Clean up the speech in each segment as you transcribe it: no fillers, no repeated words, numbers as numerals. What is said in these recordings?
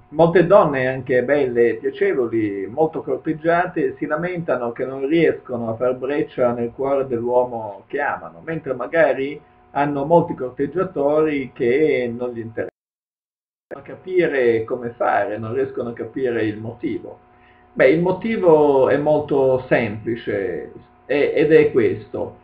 Molte donne, anche belle e piacevoli, molto corteggiate, si lamentano che non riescono a far breccia nel cuore dell'uomo che amano, mentre magari hanno molti corteggiatori che non gli interessano a capire come fare, non riescono a capire il motivo. Beh, il motivo è molto semplice ed è questo.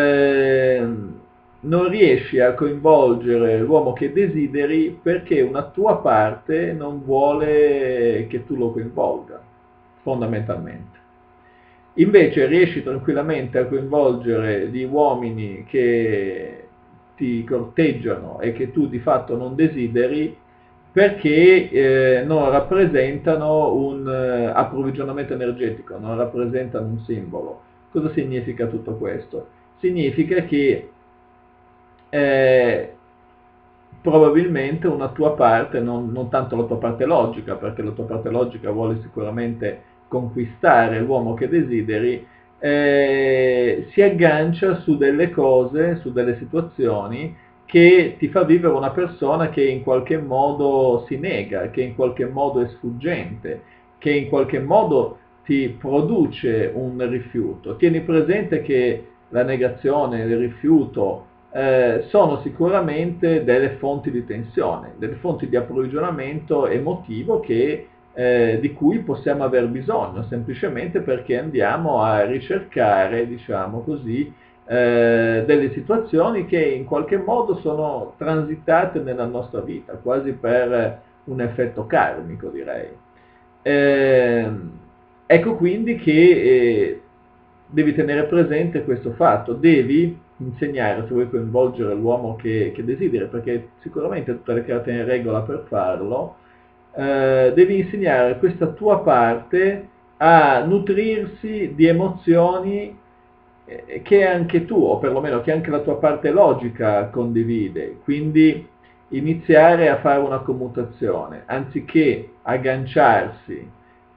Non riesci a coinvolgere l'uomo che desideri perché una tua parte non vuole che tu lo coinvolga, fondamentalmente. Invece riesci tranquillamente a coinvolgere gli uomini che ti corteggiano e che tu di fatto non desideri perché non rappresentano un approvvigionamento energetico, non rappresentano un simbolo. Cosa significa tutto questo? Significa che eh, probabilmente una tua parte, non tanto la tua parte logica, perché la tua parte logica vuole sicuramente conquistare l'uomo che desideri, si aggancia su delle cose, su delle situazioni che ti fa vivere una persona che in qualche modo si nega, che in qualche modo è sfuggente, che in qualche modo ti produce un rifiuto. Tieni presente che la negazione, il rifiuto, sono sicuramente delle fonti di tensione, delle fonti di approvvigionamento emotivo di cui possiamo aver bisogno, semplicemente perché andiamo a ricercare, diciamo così, delle situazioni che in qualche modo sono transitate nella nostra vita, quasi per un effetto karmico, direi. Eh, ecco quindi che devi tenere presente questo fatto, devi insegnare, se vuoi coinvolgere l'uomo che desideri, perché sicuramente tutte le carte in regola per farlo, devi insegnare questa tua parte a nutrirsi di emozioni che anche tu, o perlomeno che anche la tua parte logica condivide, quindi iniziare a fare una commutazione, anziché agganciarsi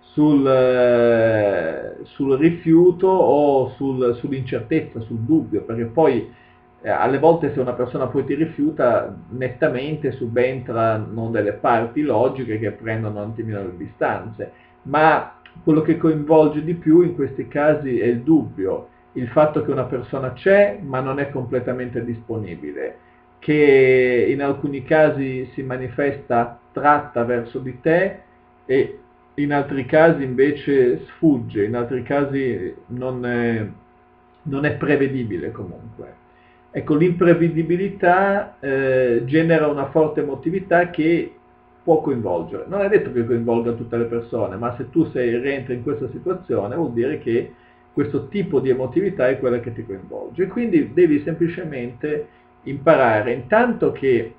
sul rifiuto o sull'incertezza, sul dubbio, perché poi alle volte se una persona poi ti rifiuta, nettamente subentrano delle parti logiche che prendono un attimino le distanze, ma quello che coinvolge di più in questi casi è il dubbio, il fatto che una persona c'è ma non è completamente disponibile, che in alcuni casi si manifesta tratta verso di te e in altri casi invece sfugge, in altri casi non è prevedibile comunque. Ecco, l'imprevedibilità genera una forte emotività che può coinvolgere. Non è detto che coinvolga tutte le persone, ma se tu rientri in questa situazione vuol dire che questo tipo di emotività è quella che ti coinvolge. E quindi devi semplicemente imparare, intanto che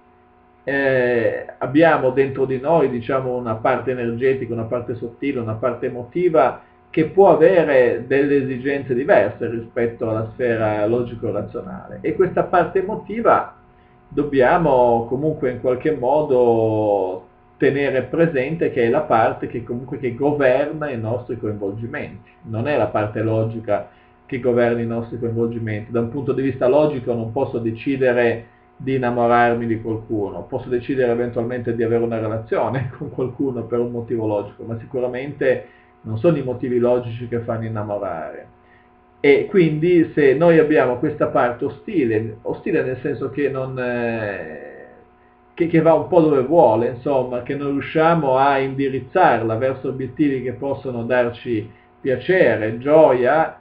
abbiamo dentro di noi, diciamo, una parte energetica, una parte sottile, una parte emotiva che può avere delle esigenze diverse rispetto alla sfera logico-razionale e questa parte emotiva dobbiamo comunque in qualche modo tenere presente che è la parte che comunque che governa i nostri coinvolgimenti, non è la parte logica che governa i nostri coinvolgimenti. Da un punto di vista logico non posso decidere di innamorarmi di qualcuno, posso decidere eventualmente di avere una relazione con qualcuno per un motivo logico, ma sicuramente non sono i motivi logici che fanno innamorare. E quindi se noi abbiamo questa parte ostile, ostile nel senso che non... che va un po' dove vuole, insomma, che non riusciamo a indirizzarla verso obiettivi che possono darci piacere, gioia,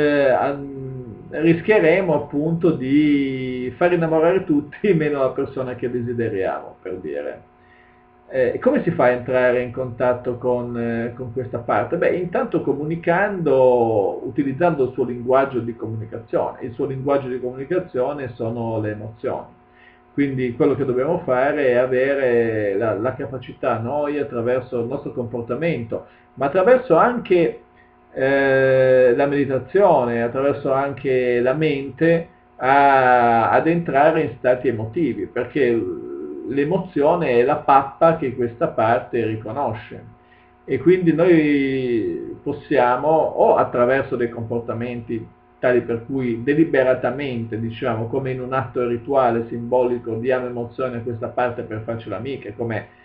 rischieremo appunto di far innamorare tutti meno la persona che desideriamo, per dire. Come si fa a entrare in contatto con questa parte? Beh, intanto comunicando, utilizzando il suo linguaggio di comunicazione. Il suo linguaggio di comunicazione sono le emozioni. Quindi quello che dobbiamo fare è avere la capacità noi attraverso il nostro comportamento, ma attraverso anche la meditazione, attraverso anche la mente, ad entrare in stati emotivi, perché l'emozione è la pappa che questa parte riconosce. E quindi noi possiamo, o attraverso dei comportamenti tali per cui deliberatamente, diciamo, come in un atto rituale simbolico, diamo emozione a questa parte per farcela amica, come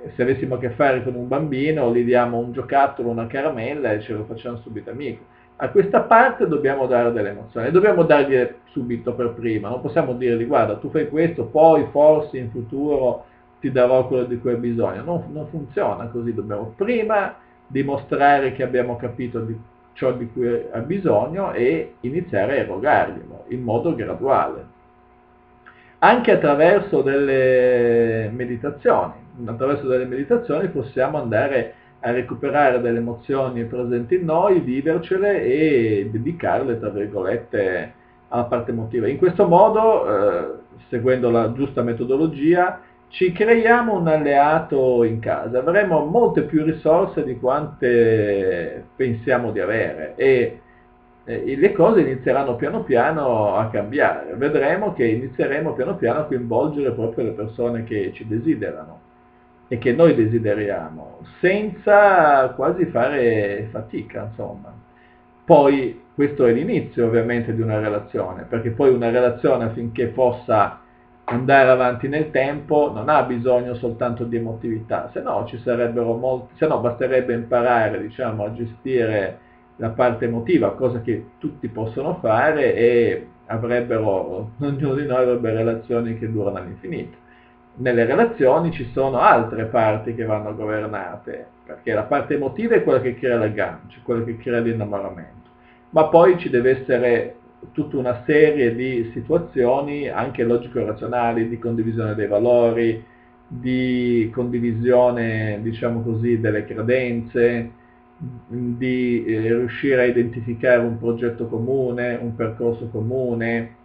se avessimo a che fare con un bambino, gli diamo un giocattolo, una caramella e ce lo facciamo subito amico. A questa parte dobbiamo dare delle emozioni, dobbiamo dargli subito per prima, non possiamo dirgli guarda tu fai questo, poi forse in futuro ti darò quello di cui hai bisogno, non funziona così, dobbiamo prima dimostrare che abbiamo capito ciò di cui ha bisogno e iniziare a erogarglielo in modo graduale. Anche attraverso delle meditazioni. Attraverso delle meditazioni possiamo andare a recuperare delle emozioni presenti in noi, vivercele e dedicarle, tra virgolette, alla parte emotiva. In questo modo, seguendo la giusta metodologia, ci creiamo un alleato in casa, avremo molte più risorse di quante pensiamo di avere e le cose inizieranno piano piano a cambiare, vedremo che inizieremo piano piano a coinvolgere proprio le persone che ci desiderano e che noi desideriamo, senza quasi fare fatica, insomma. Poi questo è l'inizio ovviamente di una relazione, perché poi una relazione affinché possa andare avanti nel tempo non ha bisogno soltanto di emotività, se no ci sarebbero molti, se no basterebbe imparare, diciamo, a gestire la parte emotiva, cosa che tutti possono fare e ognuno di noi avrebbe relazioni che durano all'infinito. Nelle relazioni ci sono altre parti che vanno governate, perché la parte emotiva è quella che crea l'aggancio, quella che crea l'innamoramento, ma poi ci deve essere tutta una serie di situazioni, anche logico-razionali, di condivisione dei valori, di condivisione, diciamo così, delle credenze, di riuscire a identificare un progetto comune, un percorso comune,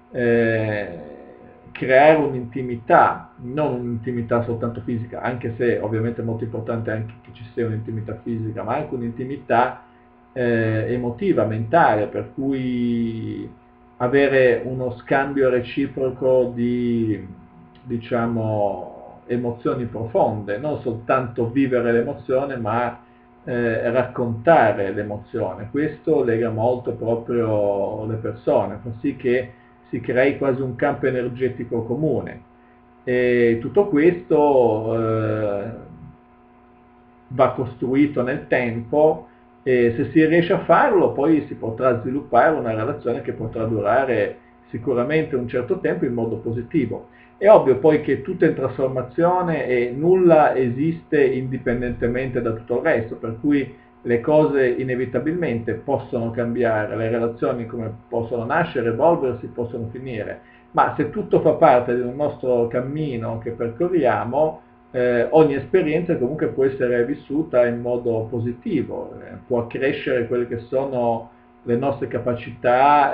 creare un'intimità, non un'intimità soltanto fisica, anche se ovviamente è molto importante anche che ci sia un'intimità fisica, ma anche un'intimità emotiva, mentale, per cui avere uno scambio reciproco di, diciamo, emozioni profonde, non soltanto vivere l'emozione, ma raccontare l'emozione. Questo lega molto proprio le persone, fa sì che si crei quasi un campo energetico comune. E tutto questo va costruito nel tempo e se si riesce a farlo poi si potrà sviluppare una relazione che potrà durare sicuramente un certo tempo in modo positivo. È ovvio poi che tutto è in trasformazione e nulla esiste indipendentemente da tutto il resto, per cui le cose inevitabilmente possono cambiare, le relazioni come possono nascere, evolversi, possono finire, ma se tutto fa parte del nostro cammino che percorriamo, ogni esperienza comunque può essere vissuta in modo positivo, può accrescere quelle che sono le nostre capacità,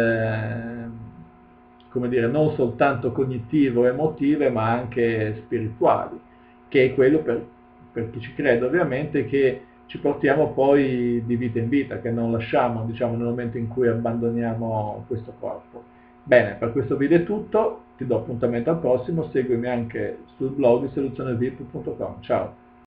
come dire, non soltanto cognitivo-emotive, ma anche spirituali, che è quello per chi ci crede ovviamente che ci portiamo poi di vita in vita, che non lasciamo, diciamo, nel momento in cui abbandoniamo questo corpo. Bene, per questo video è tutto, ti do appuntamento al prossimo, seguimi anche sul blog soluzionevip.com. Ciao!